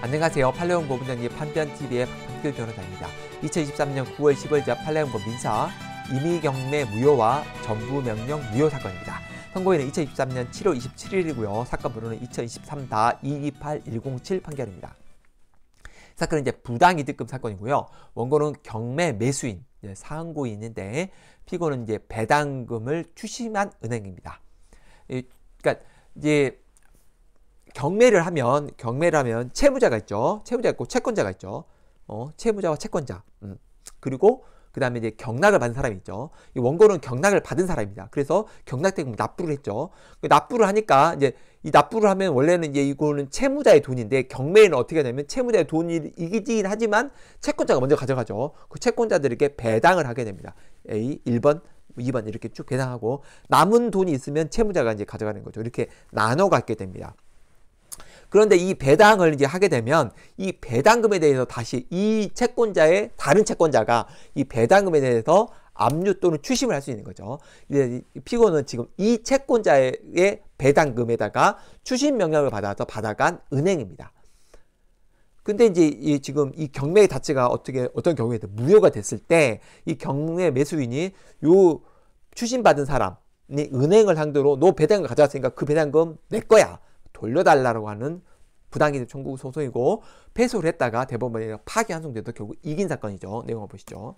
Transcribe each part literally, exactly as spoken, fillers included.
안녕하세요. 판례홍보 본장님 판변티비의 박판길 변호사입니다. 이천이십삼년 구월 십오일자 판례홍보 민사 임의경매 무효와 전부명령 무효 사건입니다. 선고일은 이천이십삼년 칠월 이십칠일이고요. 사건 번호는 이천이십삼 이이팔 일공칠 판결입니다. 사건은 이제 부당이득금 사건이고요. 원고는 경매 매수인, 상고인인데 피고는 이제 배당금을 추심한 은행입니다. 그러니까 이제 경매를 하면 경매를 하면 채무자가 있죠. 채무자가 있고 채권자가 있죠. 어, 채무자와 채권자. 음. 그리고 그 다음에 이제 경락을 받은 사람이 있죠. 이 원고는 경락을 받은 사람입니다. 그래서 경락대금 납부를 했죠. 납부를 하니까 이제 이 납부를 하면 원래는 이제 이거는 채무자의 돈인데 경매에는 어떻게 되냐면 채무자의 돈이긴 하지만 채권자가 먼저 가져가죠. 그 채권자들에게 배당을 하게 됩니다. A 일 번, 이 번 이렇게 쭉 배당하고 남은 돈이 있으면 채무자가 이제 가져가는 거죠. 이렇게 나눠 갖게 됩니다. 그런데 이 배당을 이제 하게 되면 이 배당금에 대해서 다시 이 채권자의 다른 채권자가 이 배당금에 대해서 압류 또는 추심을 할 수 있는 거죠. 이제 피고는 지금 이 채권자의 배당금에다가 추심 명령을 받아서 받아간 은행입니다. 근데 이제 이 지금 이 경매 자체가 어떻게 어떤 경우에도 무효가 됐을 때 이 경매 매수인이 요 추심받은 사람이 은행을 상대로 너 배당금 가져왔으니까 그 배당금 내 거야. 돌려달라고 하는 부당이득 청구 소송이고 패소를 했다가 대법원에 파기환송돼도 결국 이긴 사건이죠. 내용을 보시죠.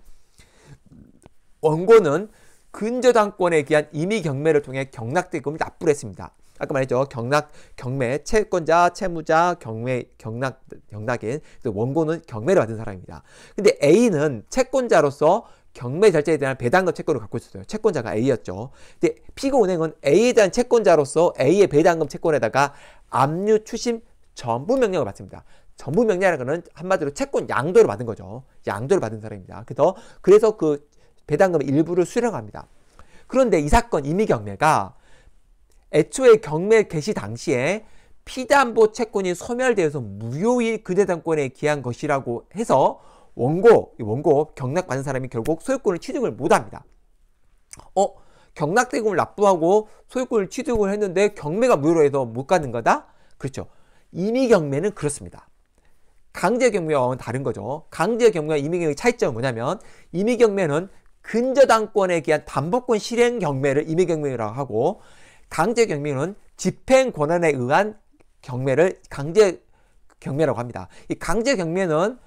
원고는 근저당권에 기한 임의경매를 통해 경락대금을 납부를 했습니다. 아까 말했죠. 경락, 경매, 채권자, 채무자, 경매, 경락, 경락인. 원고는 경매를 받은 사람입니다. 근데 A는 채권자로서 경매 절차에 대한 배당금 채권을 갖고 있었어요. 채권자가 A였죠. 근데 피고은행은 A에 대한 채권자로서 A의 배당금 채권에다가 압류, 추심, 전부 명령을 받습니다. 전부 명령이라는 것은 한마디로 채권 양도를 받은 거죠. 양도를 받은 사람입니다. 그래서 그래서 그 배당금 일부를 수령합니다. 그런데 이 사건 임의경매가 애초에 경매 개시 당시에 피담보 채권이 소멸되어서 무효인 그대당권에 기한 것이라고 해서 원고, 원고 경락받은 사람이 결국 소유권을 취득을 못합니다. 어? 경락대금을 납부하고 소유권을 취득을 했는데 경매가 무효로 해서 못 가는 거다? 그렇죠. 임의경매는 그렇습니다. 강제경매와는 다른 거죠. 강제경매와 임의경매의 차이점은 뭐냐면 임의경매는 근저당권에 기한 담보권 실행 경매를 임의경매라고 하고 강제경매는 집행권한에 의한 경매를 강제경매라고 합니다. 이 강제경매는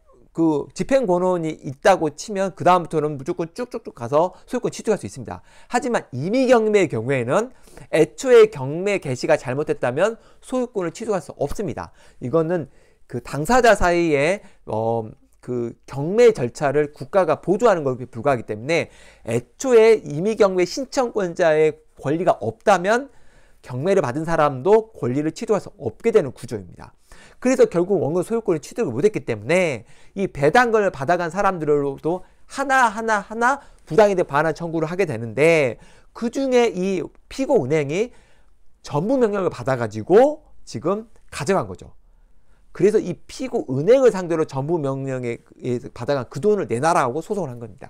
그 집행권한이 있다고 치면 그 다음부터는 무조건 쭉쭉쭉 가서 소유권 취득할 수 있습니다. 하지만 임의경매의 경우에는 애초에 경매 개시가 잘못됐다면 소유권을 취득할 수 없습니다. 이거는 그 당사자 사이에 어, 그 경매 절차를 국가가 보조하는 것에 불과하기 때문에 애초에 임의경매 신청권자의 권리가 없다면 경매를 받은 사람도 권리를 취득할 수 없게 되는 구조입니다. 그래서 결국 원고 소유권을 취득을 못했기 때문에 이 배당금을 받아간 사람들로도 하나하나 하나 부당이득 반환 청구를 하게 되는데 그 중에 이 피고은행이 전부 명령을 받아가지고 지금 가져간 거죠. 그래서 이 피고은행을 상대로 전부 명령에 받아간 그 돈을 내놔라고 소송을 한 겁니다.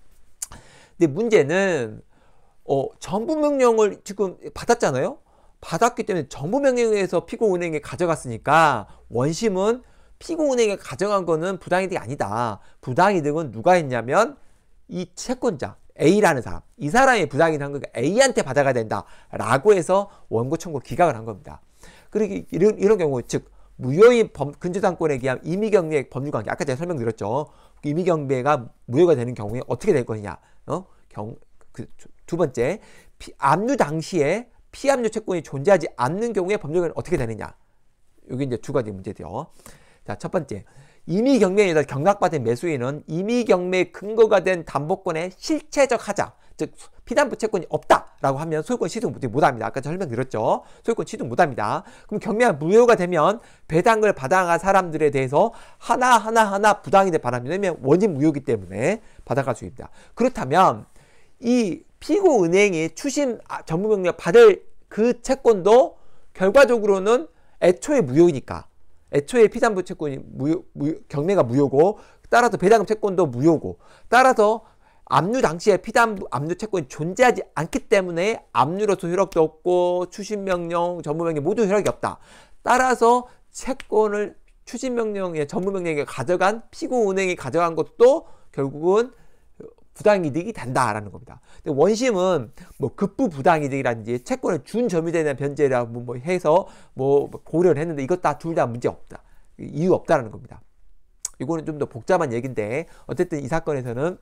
근데 문제는 어, 전부 명령을 지금 받았잖아요. 받았기 때문에 전부 명령에서 피고은행에 가져갔으니까 원심은 피고은행에 가져간 거는 부당이득이 아니다. 부당이득은 누가 했냐면 이 채권자 A라는 사람, 이 사람이 부당이득 한 거니까 A한테 받아가야 된다 라고 해서 원고 청구 기각을 한 겁니다. 그리고 이런, 이런 경우 즉 무효인 근저당권에 기한 임의경매 법률관계, 아까 제가 설명드렸죠. 임의경매가 무효가 되는 경우에 어떻게 될 것이냐. 어? 경, 그, 두 번째, 피, 압류 당시에 피압류 채권이 존재하지 않는 경우에 법률관계는 어떻게 되느냐. 여기 이제 두 가지 문제죠. 자, 첫 번째, 임의경매에서 경락받은 매수인은 임의경매의 근거가 된 담보권의 실체적 하자, 즉 피담보 채권이 없다라고 하면 소유권 취득 못합니다. 아까 설명드렸죠. 소유권 취득 못합니다. 그럼 경매가 무효가 되면 배당을 받아간 사람들에 대해서 하나하나 하나 부당이득 반환합니다. 왜냐면 원인 무효이기 때문에 받아갈 수 있습니다. 그렇다면 이 피고은행이 추심 전부명령 받을 그 채권도 결과적으로는 애초에 무효이니까 애초에 피담보 채권이 무효, 무효, 경매가 무효고 따라서 배당금 채권도 무효고 따라서 압류 당시에 피담보 압류 채권이 존재하지 않기 때문에 압류로서 효력도 없고 추심명령 전부명령 모두 효력이 없다. 따라서 채권을 추진 명령의 전부 명령이 가져간 피고 은행이 가져간 것도 결국은 부당이득이 된다라는 겁니다. 근데 원심은 뭐 급부 부당이득이라든지 채권을 준 점유자에 대한 변제라고 뭐 해서 뭐 고려를 했는데 이것 다 둘 다 문제 없다. 이유 없다라는 겁니다. 이거는 좀 더 복잡한 얘기인데 어쨌든 이 사건에서는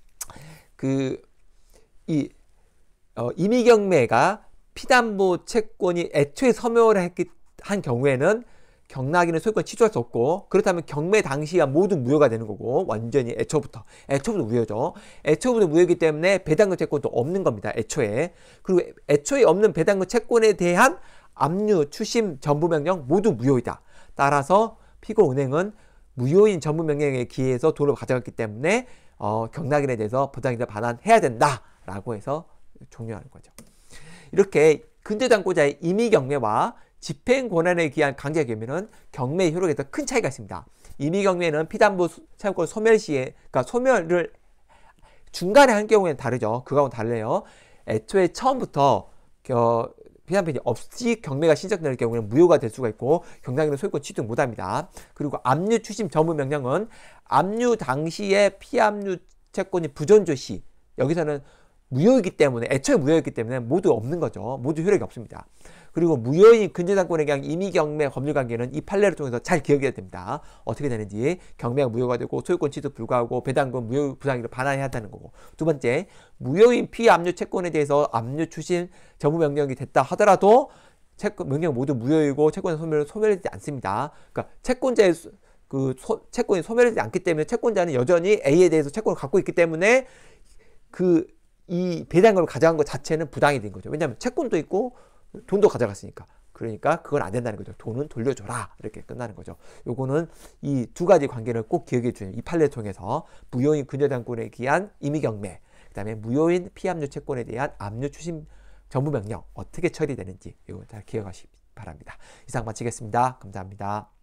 그 이 어, 임의경매가 피담보 채권이 애초에 소멸을 했기, 한 경우에는 경락인은 소유권 취소할 수 없고, 그렇다면 경매 당시가 모두 무효가 되는 거고, 완전히 애초부터 애초부터 무효죠. 애초부터 무효이기 때문에 배당금 채권도 없는 겁니다. 애초에. 그리고 애초에 없는 배당금 채권에 대한 압류, 추심, 전부명령 모두 무효이다. 따라서 피고 은행은 무효인 전부명령에 기해서 돈을 가져갔기 때문에 어, 경락인에 대해서 부당이득 반환해야 된다라고 해서 종료하는 거죠. 이렇게 근저당권자의 임의경매와 집행권한에 기한 강제경매는 경매의 효력에 더 큰 차이가 있습니다. 임의경매는 피담보 채권 소멸 시에, 그러니까 소멸을 중간에 한 경우에는 다르죠. 그거하고는 달라요. 애초에 처음부터 어, 피담보이 없이 경매가 신청될 경우에는 무효가 될 수가 있고 경락인은 소유권 취득 못합니다. 그리고 압류 추심 전부 명령은 압류 당시에 피압류 채권이 부존조 시, 여기서는 무효이기 때문에, 애초에 무효이기 때문에 모두 없는 거죠. 모두 효력이 없습니다. 그리고 무효인 근저당권에 대한 임의경매 법률관계는 이 판례를 통해서 잘 기억해야 됩니다. 어떻게 되는지, 경매가 무효가 되고 소유권 취득 불가하고 배당금 무효 부당이득 반환해야 한다는 거고, 두 번째, 무효인 피압류 채권에 대해서 압류 추심 전부 명령이 됐다 하더라도 채권 명령 모두 무효이고 채권 소멸 소멸되지 않습니다. 그러니까 채권자의 그 소, 채권이 소멸되지 않기 때문에 채권자는 여전히 A에 대해서 채권을 갖고 있기 때문에 그 이 배당금을 가져간 것 자체는 부당이 된 거죠. 왜냐하면 채권도 있고 돈도 가져갔으니까. 그러니까 그건 안 된다는 거죠. 돈은 돌려줘라. 이렇게 끝나는 거죠. 요거는 이 두 가지 관계를 꼭 기억해 주세요. 이 판례를 통해서 무효인 근저당권에 기한 임의경매, 그 다음에 무효인 피압류 채권에 대한 압류 추심 전부명령 어떻게 처리되는지 이거 잘 기억하시기 바랍니다. 이상 마치겠습니다. 감사합니다.